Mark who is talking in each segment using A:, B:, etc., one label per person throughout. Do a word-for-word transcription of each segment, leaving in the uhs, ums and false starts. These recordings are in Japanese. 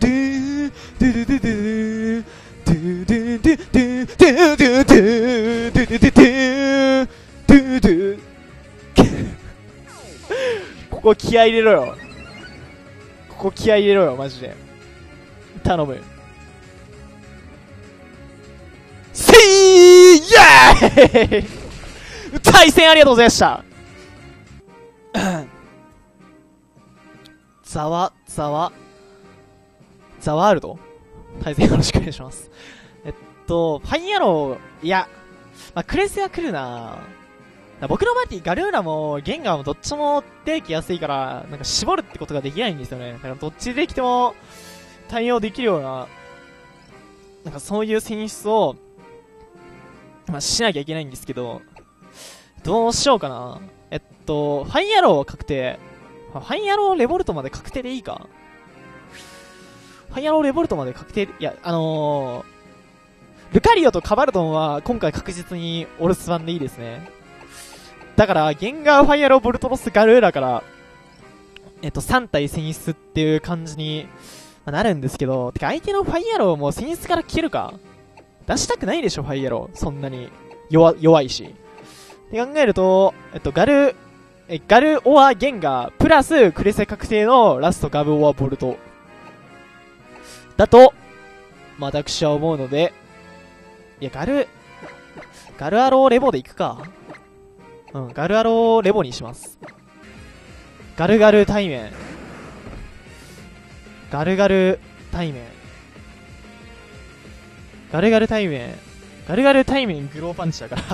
A: ドゥドゥドゥドゥドゥドゥドゥドゥドゥドゥドゥドゥドゥドゥドゥドゥドゥドゥドゥここ気合い入れろよ。 ここ気合い入れろよ、マジで。頼む。せいイェーイ対戦ありがとうございました。ザワ、ザワ、ザワールド対戦よろしくお願いします。えっと、ファインアロー、いや、まあ、クレセは来るな僕のマーティ、ガルーラもゲンガーもどっちも出てきやすいから、なんか絞るってことができないんですよね。だからどっちできても対応できるような、なんかそういう選出を、まあ、しなきゃいけないんですけど、どうしようかな。えっと、ファインアロー確定。ファインアローレボルトまで確定でいいか？ファインアローレボルトまで確定、いや、あのー、ルカリオとカバルドンは今回確実にオルス版でいいですね。だから、ゲンガー、ファイアロー、ボルトロス、ガルーラから、えっと、さん体選出っていう感じになるんですけど、てか相手のファイアローも選出から切るか？出したくないでしょ、ファイアロー。そんなに弱、弱いし。って考えると、えっと、ガル、え、ガルオアゲンガー、プラスクレセ確定のラストガブオアボルト。だと、まあ、私は思うので、いや、ガル、ガルアローレボで行くか。うん、ガルアローレボにします。ガルガル対面。ガルガル対面。ガルガル対面。ガルガル対面グローパンチだから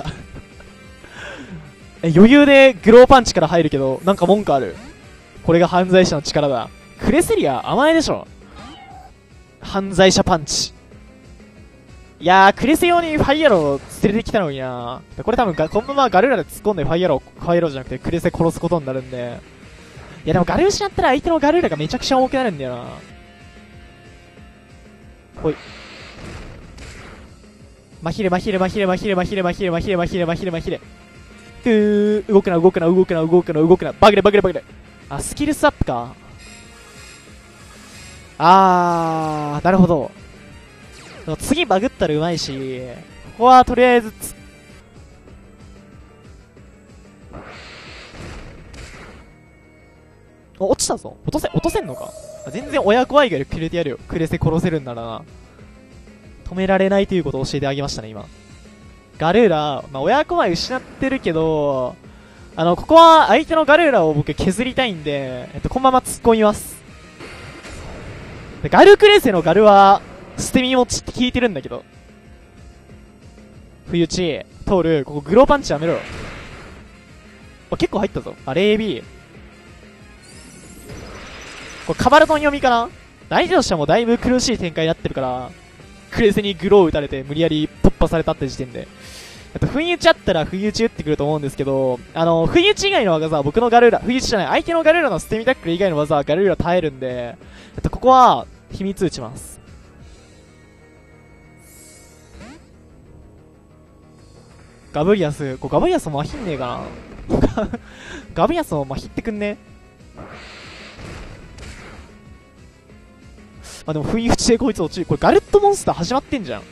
A: え、余裕でグローパンチから入るけど、なんか文句ある。これが犯罪者の力だ。クレセリア甘えでしょ。犯罪者パンチ。いやー、クレセ用にファイアロー連れてきたのになー。これ多分このままガルーラで突っ込んでファイアロー、ファイアローじゃなくてクレセ殺すことになるんで。いやでもガルーシやったら相手のガルーラがめちゃくちゃ重くなるんだよな。ほい。マヒレマヒレマヒレマヒレマヒレマヒレマヒレマヒレマヒレマヒレ。うー、動くな動くな動くな動くな動くな。バグレバグレバグレ。あ、スキルスアップか。あー、なるほど。次バグったらうまいし、ここはとりあえずつ、お、落ちたぞ。落とせ、落とせんのか。全然親子愛がくれてやるよ。クレセ殺せるんならな。止められないということを教えてあげましたね、今。ガルーラ、まあ、親子愛失ってるけど、あの、ここは相手のガルーラを僕削りたいんで、えっと、このまま突っ込みます。でガルクレセのガルは、捨て身持ちって聞いてるんだけど。冬打ち、通る、ここグローパンチやめろよ。あ、結構入ったぞ。あ、レイビー。これカバルトン読みかな？相手としてはもうだいぶ苦しい展開になってるから、クレセにグロー打たれて無理やり突破されたって時点で。あと、不意打ちあったら不意打ち打ってくると思うんですけど、あの、不意打ち以外の技は僕のガルーラ、不意打ちじゃない、相手のガルーラの捨て身タックル以外の技はガルーラ耐えるんで、えっと、ここは、秘密打ちます。ガブリアス、こうガブリアスもまひんねえかなガブリアスもまひってくんね。あ、でも不意打ちでこいつ落ちる。これガレットモンスター始まってんじゃん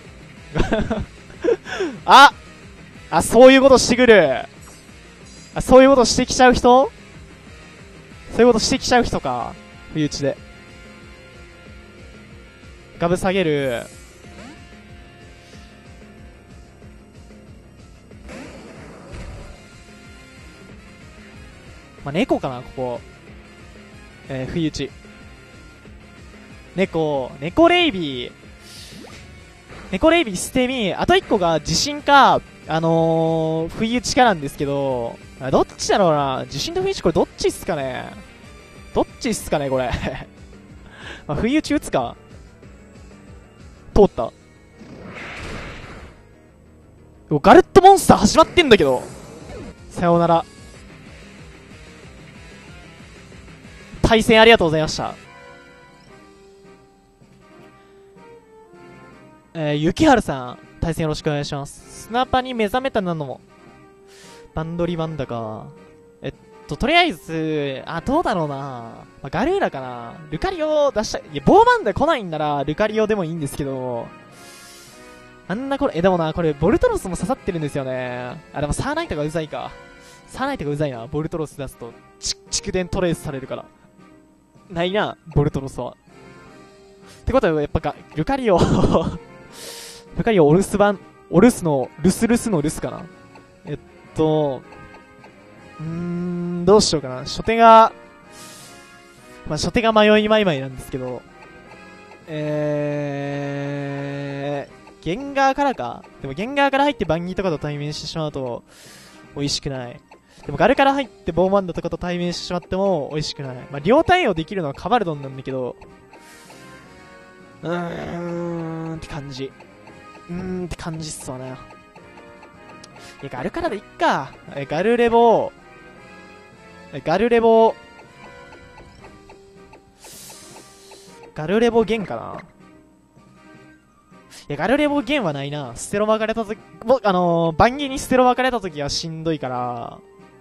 A: ああ、そういうことしてくる。あ、そういうことしてきちゃう人そういうことしてきちゃう人か。不意打ちで。ガブ下げる。まあ、猫かな、ここ。えー、不意打ち。猫、猫レイビー。猫レイビー捨て身。あと一個が地震か、あのー、不意打ちかなんですけど、どっちだろうな。地震と不意打ちこれどっちっすかね。どっちっすかね、これ。まあ、不意打ち打つか。通った。ガレットモンスター始まってんだけど。さようなら。対戦ありがとうございました。えー、ゆきはるさん、対戦よろしくお願いします。スナパに目覚めたなのも。バンドリバンダか。えっと、とりあえず、あ、どうだろうな。まあ、ガルーラかな。ルカリオ出したい。いや、ボーバンダ来ないんなら、ルカリオでもいいんですけど、あんなこれ、え、でもな、これ、ボルトロスも刺さってるんですよね。あ、でもサーナイトがうざいか。サーナイトがうざいな。ボルトロス出すと、ち、蓄電トレースされるから。 ないな、ボルトロスは。ってことは、やっぱか、ルカリオ、ルカリオオルス版、オルスの、ルスルスのルスかな。えっと、うーん、どうしようかな。初手が、まあ、初手が迷いまいまいなんですけど、えー、ゲンガーからか。でもゲンガーから入ってバンギーとかと対面してしまうと、美味しくない。でもガルから入ってボーマンダとかと対面してしまっても美味しくない。まあ、両対応できるのはカバルドンなんだけど、うーんって感じ。うーんって感じっすわね。いや、ガルからでいっか。え、ガルレボ、え、ガルレボ、ガルレボゲンかな。いや、ガルレボゲンはないな。ステロ巻かれたとき、も、あのー、バンギにステロ巻かれたときはしんどいから、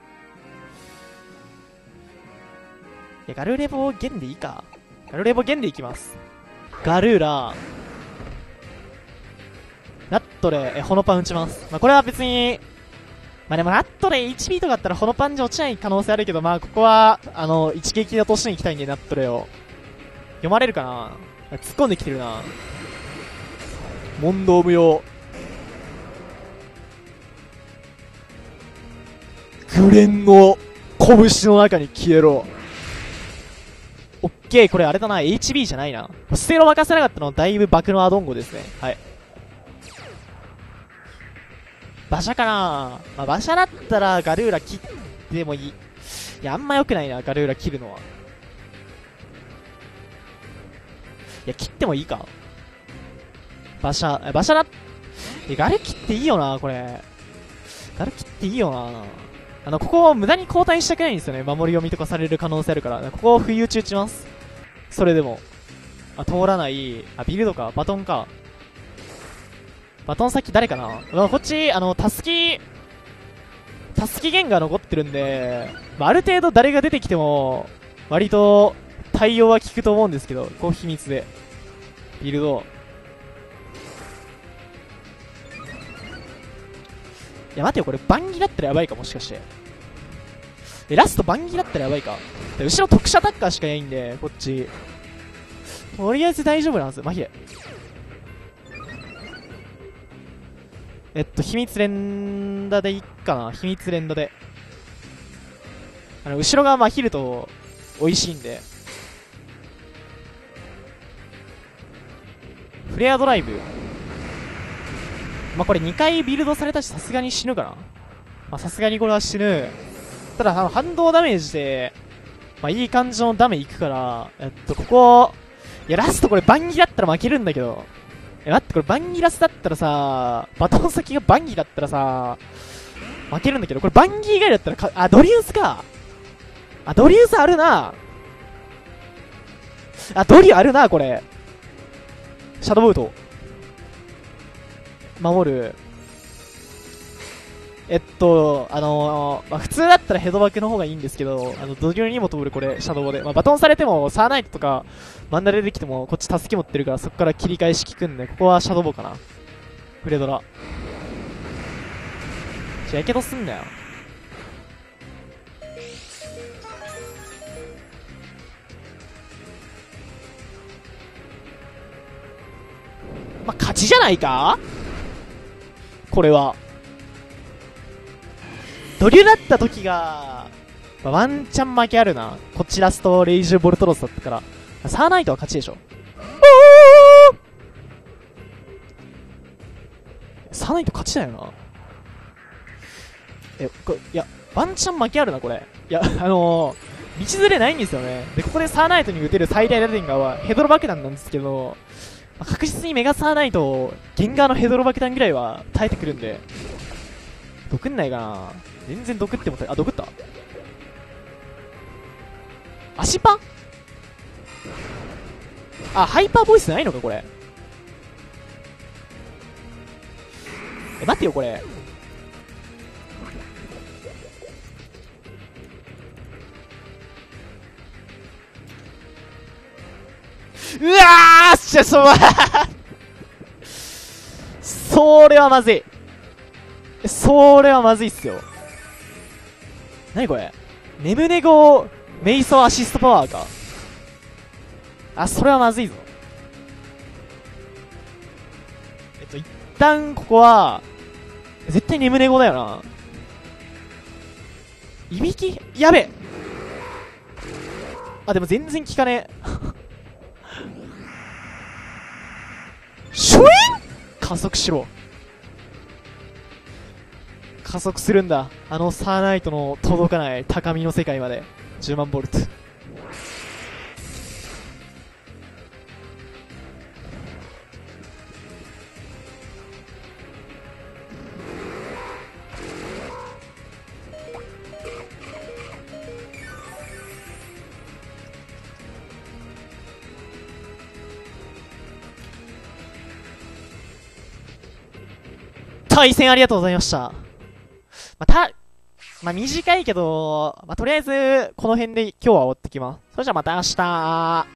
A: いや、ガルレボゲンでいいか。ガルレボゲンでいきます。ガルーラ、ナットレ、え、ホノパン打ちます。まあ、これは別に、まあ、でもナットレ エイチピー とかだったらホノパンじゃ落ちない可能性あるけど、まあ、ここは、あの、一撃で落としに行きたいんで、ナットレを。読まれるかな。突っ込んできてるな。問答無用。グレンの拳の中に消えろ。オッケー、これあれだな、エイチビー じゃないな。ステロ任せなかったのはだいぶ爆のアドンゴですね。はい。馬車かな。まあ、馬車だったらガルーラ切ってもいい。いや、あんま良くないな、ガルーラ切るのは。いや、切ってもいいか。馬車、馬車だ、え、ガル切っていいよな、これ。ガル切っていいよな。あの、ここを無駄に交代したくないんですよね。守り読みとかされる可能性あるから。ここを不意打ち打ちます。それでも。あ、通らない。あ、ビルドか。バトンか。バトン先誰かな。まあ、こっち、あの、タスキ、タスキ弦が残ってるんで、まあ、ある程度誰が出てきても、割と対応は効くと思うんですけど、こう秘密で。ビルド。いや、待てよ、これ、バンギだったらやばいか、もしかして。え、ラストバンギだったらやばいか。後ろ特殊アタッカーしかいないんで、こっち。とりあえず大丈夫なんですよ、マヒレ。えっと、秘密連打でいっかな。秘密連打で。あの、後ろがまひると、美味しいんで。フレアドライブ。まあ、これにかいビルドされたし、さすがに死ぬかな。まあ、さすがにこれは死ぬ。ただ、あの、反動ダメージで、まあ、いい感じのダメいくから、えっと、ここ、いや、ラストこれバンギだったら負けるんだけど。え、待って、これバンギラスだったらさ、バトン先がバンギだったらさ、負けるんだけど、これバンギ以外だったらか、あ、ドリュースか。あ、ドリュースあるな。あ、ドリューあるな、これ。シャドウボート。守る。えっと、あのー、まあ、普通だったらヘドバックの方がいいんですけど、あの、ドリューにも通るこれ、シャドウで。まあ、バトンされても、サーナイトとか、マンダレできても、こっち助け持ってるから、そこから切り返し効くんで、ここはシャドウボかな。フレドラ。じゃ、やけどすんだよ。まあ、勝ちじゃないかこれは。ドリューだった時が、まあ、ワンチャン負けあるな。こっちラストレイジュボルトロスだったから。サーナイトは勝ちでしょ。サーナイト勝ちだよな。え、こいや、ワンチャン負けあるな、これ。いや、あのー、道連れないんですよね。で、ここでサーナイトに打てる最大打点がはヘドロ爆弾なんですけど、まあ、確実にメガサーナイト、ゲンガーのヘドロ爆弾ぐらいは耐えてくるんで、毒んないかな。全然毒ってもた、あ、毒った。足パンあ、ハイパーボイスないのか、これ。え、待ってよ、これ。うわーしゃ、そう、それはまずい。それはまずいっすよ。なにこれ、ネムネゴメイソアシストパワーか。 あ、それはまずいぞ。えっと、一旦ここは、絶対眠寝子だよな。いびきやべえ。あ、でも全然効かねえ。シュイン加速しろ。加速するんだ。あのサーナイトの届かない高みの世界まで。じゅうまんボルト。対戦ありがとうございました。まあ、た、まあ、短いけど、まあ、とりあえず、この辺で今日は終わってきます。それじゃあまた明日。